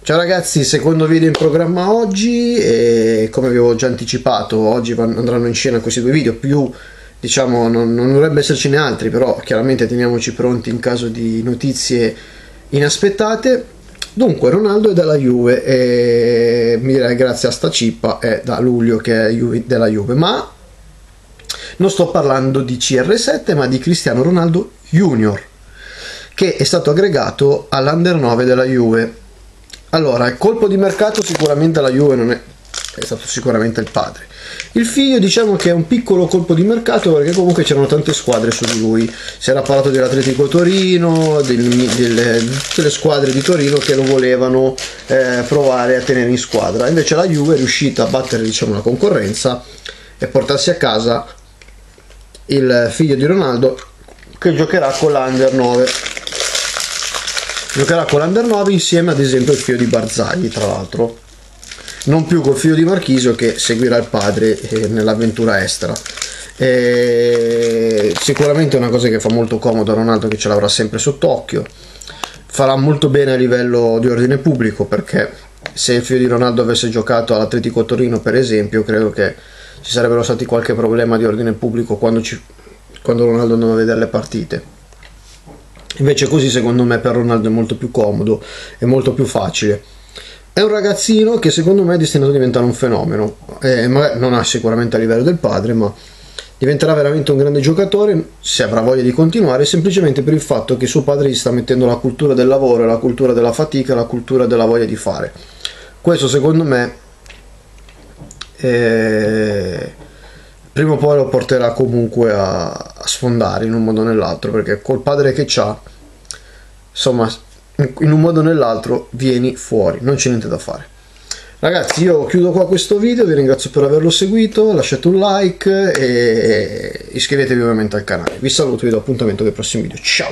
Ciao ragazzi, secondo video in programma oggi e come vi avevo già anticipato oggi andranno in scena questi due video, più diciamo non dovrebbe essercene altri, però chiaramente teniamoci pronti in caso di notizie inaspettate. Dunque Ronaldo è dalla Juve e mi direi grazie a sta cippa è da luglio che è della Juve, ma non sto parlando di CR7 ma di Cristiano Ronaldo Junior, che è stato aggregato all'Under 9 della Juve. Allora, il colpo di mercato sicuramente alla Juve non è stato sicuramente il padre. Il figlio diciamo che è un piccolo colpo di mercato perché comunque c'erano tante squadre su di lui. Si era parlato dell'Atletico Torino, tutte le squadre di Torino che lo volevano provare a tenere in squadra. Invece la Juve è riuscita a battere diciamo la concorrenza e portarsi a casa il figlio di Ronaldo, che giocherà con l'Under 9. Giocherà con l'Under 9 insieme ad esempio al figlio di Barzagli, tra l'altro, non più col figlio di Marchisio che seguirà il padre nell'avventura estera. Sicuramente è una cosa che fa molto comodo a Ronaldo, che ce l'avrà sempre sott'occhio. Farà molto bene a livello di ordine pubblico, perché se il figlio di Ronaldo avesse giocato all'Atletico Torino per esempio, credo che ci sarebbero stati qualche problema di ordine pubblico quando Ronaldo andava a vedere le partite. Invece così secondo me per Ronaldo è molto più comodo e molto più facile. È un ragazzino che secondo me è destinato a diventare un fenomeno, magari non ha sicuramente a livello del padre, ma diventerà veramente un grande giocatore se avrà voglia di continuare, semplicemente per il fatto che suo padre gli sta mettendo la cultura del lavoro, la cultura della fatica, la cultura della voglia di fare. Questo secondo me prima o poi lo porterà comunque a sfondare in un modo o nell'altro, perché col padre che c'ha, insomma, in un modo o nell'altro vieni fuori, non c'è niente da fare. Ragazzi, io chiudo qua questo video, vi ringrazio per averlo seguito, lasciate un like e iscrivetevi ovviamente al canale. Vi saluto, vi do appuntamento ai prossimi video, ciao!